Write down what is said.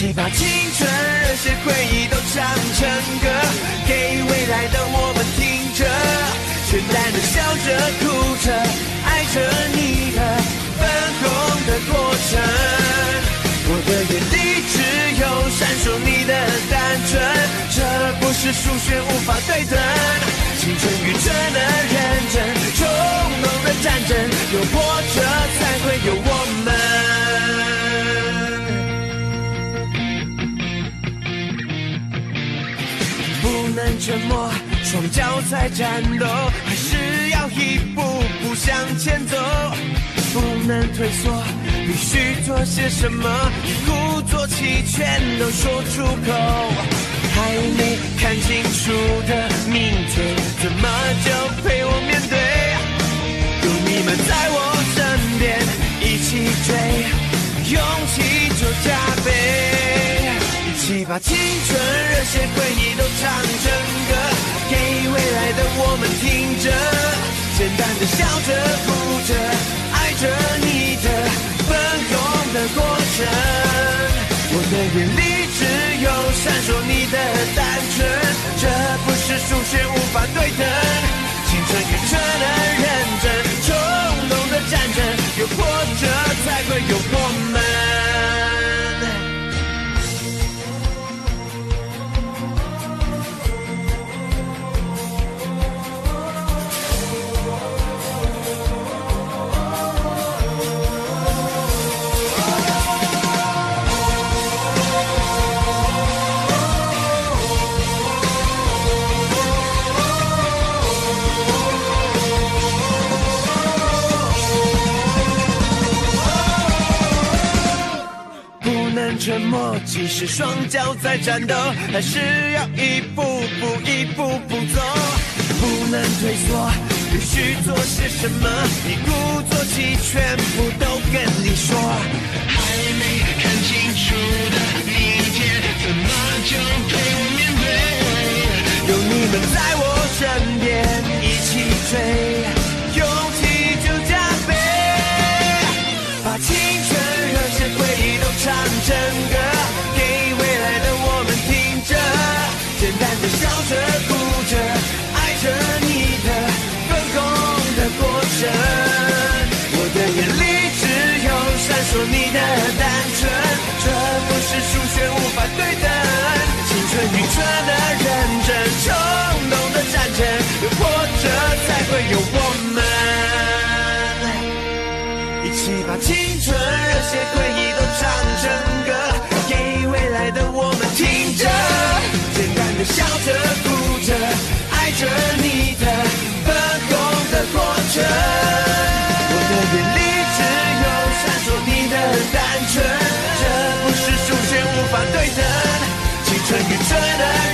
起把青春热血回忆都唱成歌，给未来的我们听着，简单的笑着哭着爱着你的粉红的过程。我的眼里只有闪烁你的单纯，这不是数学无法对等，青春愚蠢的认真，冲动的战争，有波折才会有我们。不能沉默，双脚在战斗，还是要一步步向前走。不能退缩，必须做些什么，一鼓作气全都说出口。还没看清楚的明天，怎么就陪我面对？有你们在我身边，一起追，勇气就加倍。一起把青春热血回忆都唱成歌，给未来的我们听着，简单的笑着哭着爱着你的粉红的过程。我的眼里只有闪烁你的单纯，这不是数学无法对等，青春愚蠢的认真，冲动的战争，有波折才会有我们。沉默，即使双脚在战斗，还是要一步步走。不能退缩，必须做些什么，一鼓作气全部都跟你说。还没看清楚的明天，怎么就陪我面对？有你们在我身边，一起追，勇气就加倍。把青春热血回忆都唱成歌，给未来的我们听着，简单的笑着哭着爱着你的粉红的过程。我的眼里只有闪烁你的单纯，这不是数学无法对等，青春愚蠢的认真，冲动的战争，有波折才会有我们。一起把青春热血回忆都唱成歌，给未来的我们听着，简单的笑着哭着爱着你的粉红的过程。我的眼里只有闪烁你的单纯，这不是数学无法对等，青春愚蠢的